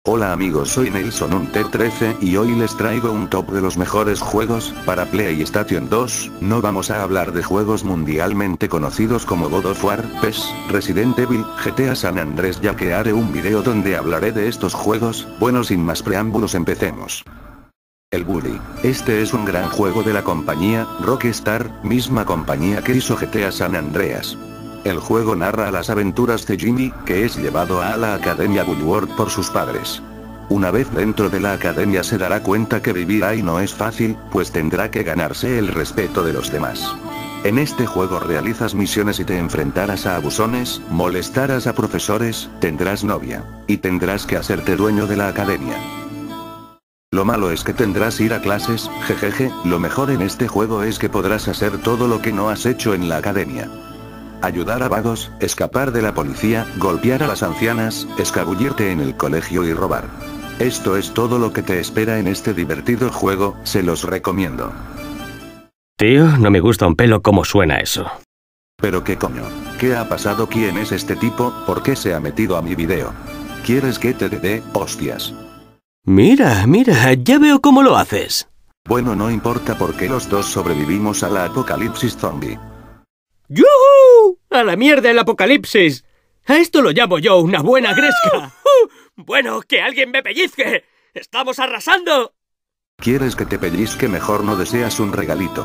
Hola amigos, soy Nelson un T13 y hoy les traigo un top de los mejores juegos para PlayStation 2. No vamos a hablar de juegos mundialmente conocidos como God of War, PES, Resident Evil, GTA San Andreas, ya que haré un video donde hablaré de estos juegos. Bueno, sin más preámbulos, empecemos. El Bully. Este es un gran juego de la compañía Rockstar, misma compañía que hizo GTA San Andreas. El juego narra las aventuras de Jimmy, que es llevado a la Academia Woodward por sus padres. Una vez dentro de la academia se dará cuenta que vivir ahí no es fácil, pues tendrá que ganarse el respeto de los demás. En este juego realizas misiones y te enfrentarás a abusones, molestarás a profesores, tendrás novia, y tendrás que hacerte dueño de la academia. Lo malo es que tendrás ir a clases, jejeje. Lo mejor en este juego es que podrás hacer todo lo que no has hecho en la academia. Ayudar a vagos, escapar de la policía, golpear a las ancianas, escabullirte en el colegio y robar. Esto es todo lo que te espera en este divertido juego, se los recomiendo. Tío, no me gusta un pelo cómo suena eso. ¿Pero qué coño? ¿Qué ha pasado? ¿Quién es este tipo? ¿Por qué se ha metido a mi video? ¿Quieres que te dé hostias? Mira, ya veo cómo lo haces. Bueno, no importa porque los dos sobrevivimos a la apocalipsis zombie. ¡Yuhu! ¡A la mierda el apocalipsis! A esto lo llamo yo una buena gresca. Bueno, que alguien me pellizque. ¡Estamos arrasando! ¿Quieres que te pellizque? Mejor no deseas un regalito.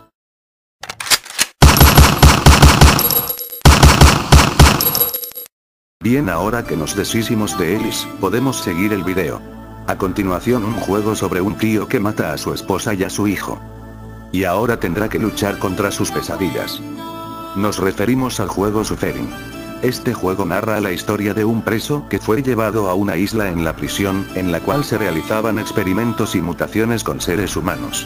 Bien, ahora que nos deshicimos de Ellis, podemos seguir el video. A continuación, un juego sobre un tío que mata a su esposa y a su hijo. Y ahora tendrá que luchar contra sus pesadillas. Nos referimos al juego Suffering. Este juego narra la historia de un preso que fue llevado a una isla en la prisión, en la cual se realizaban experimentos y mutaciones con seres humanos.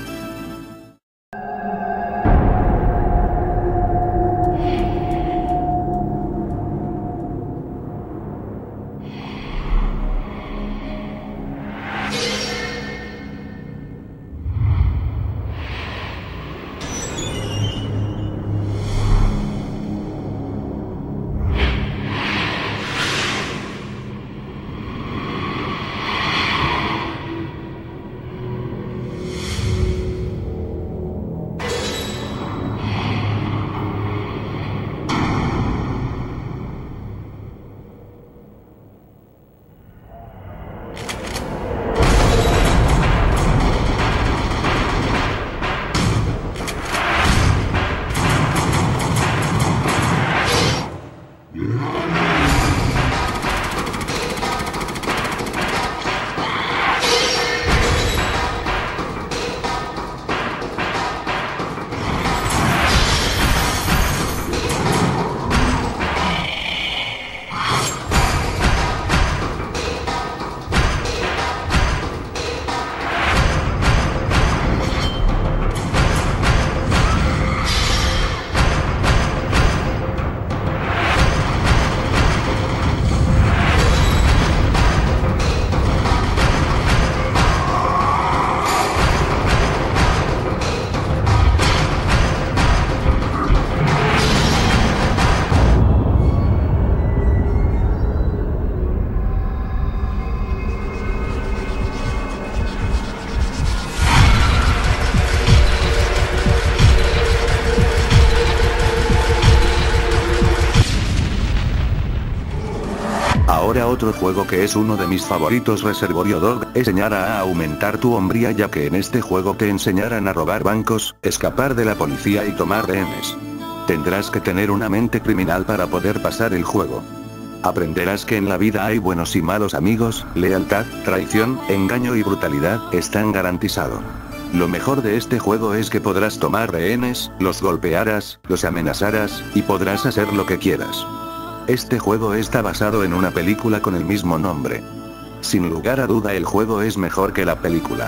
Ahora otro juego que es uno de mis favoritos, Reservoir Dogs, enseñará a aumentar tu hombría, ya que en este juego te enseñarán a robar bancos, escapar de la policía y tomar rehenes. Tendrás que tener una mente criminal para poder pasar el juego. Aprenderás que en la vida hay buenos y malos amigos, lealtad, traición, engaño y brutalidad, están garantizados. Lo mejor de este juego es que podrás tomar rehenes, los golpearás, los amenazarás, y podrás hacer lo que quieras. Este juego está basado en una película con el mismo nombre. Sin lugar a duda el juego es mejor que la película.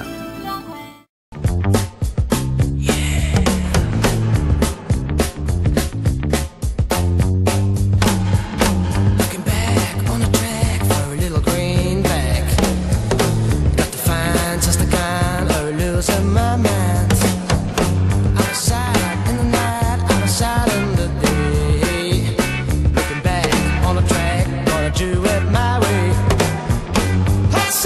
Do it my way.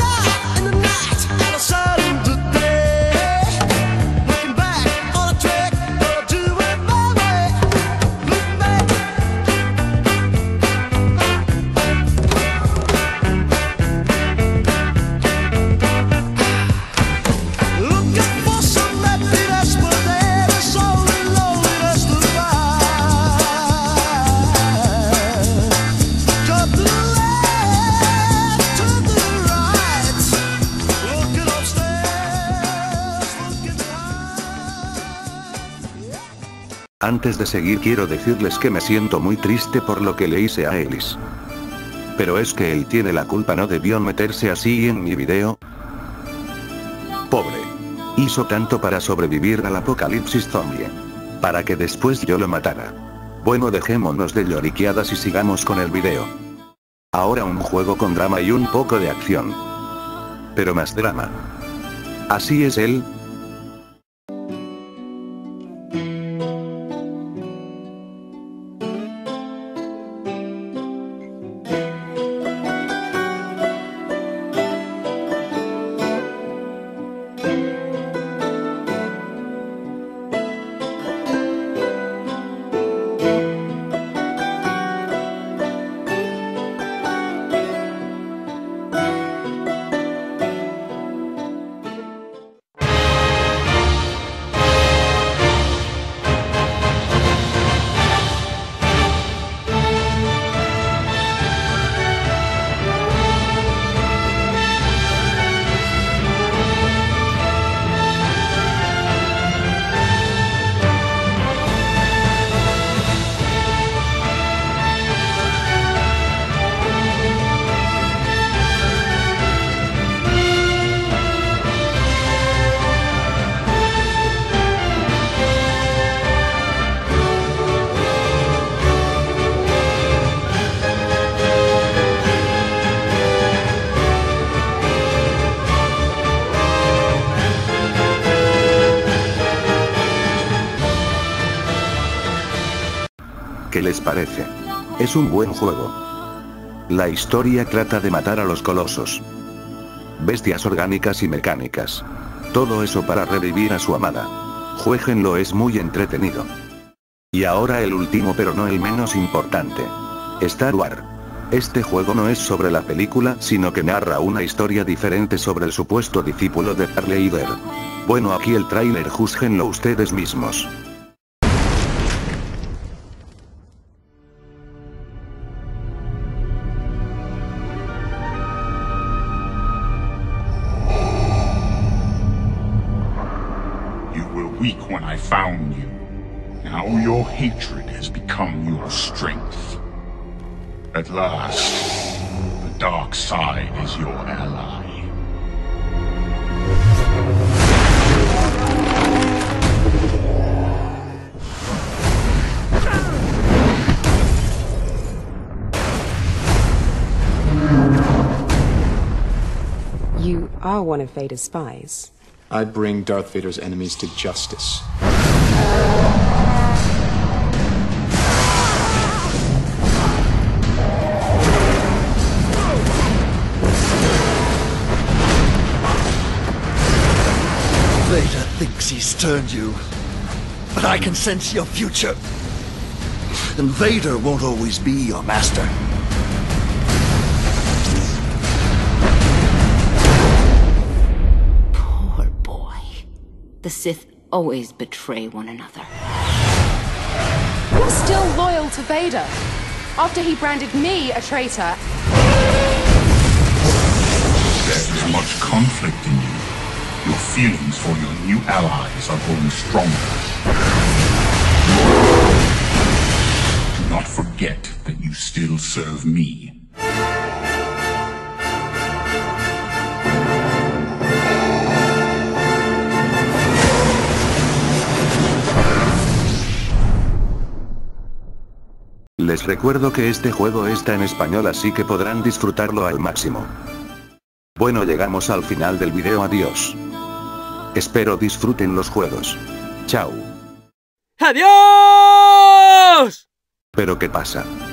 Antes de seguir quiero decirles que me siento muy triste por lo que le hice a Ellis. Pero es que él tiene la culpa, no debió meterse así en mi video. Pobre. Hizo tanto para sobrevivir al apocalipsis zombie. Para que después yo lo matara. Bueno, dejémonos de lloriqueadas y sigamos con el video. Ahora un juego con drama y un poco de acción. Pero más drama. Así es él. ¿Qué les parece? Es un buen juego. La historia trata de matar a los colosos. Bestias orgánicas y mecánicas. Todo eso para revivir a su amada. Juéguenlo, es muy entretenido. Y ahora el último pero no el menos importante. Star Wars. Este juego no es sobre la película, sino que narra una historia diferente sobre el supuesto discípulo de Darth Vader. Bueno, aquí el tráiler, júzguenlo ustedes mismos. Weak when I found you. Now your hatred has become your strength. At last, the dark side is your ally. You are one of Vader's spies. I bring Darth Vader's enemies to justice. Vader thinks he's turned you, but I can sense your future. And Vader won't always be your master. The Sith always betray one another. You're still loyal to Vader, after he branded me a traitor. There is much conflict in you. Your feelings for your new allies are growing stronger. Do not forget that you still serve me. Les recuerdo que este juego está en español, así que podrán disfrutarlo al máximo. Bueno, llegamos al final del video, adiós. Espero disfruten los juegos. Chao. ¡Adiós! ¿Pero qué pasa?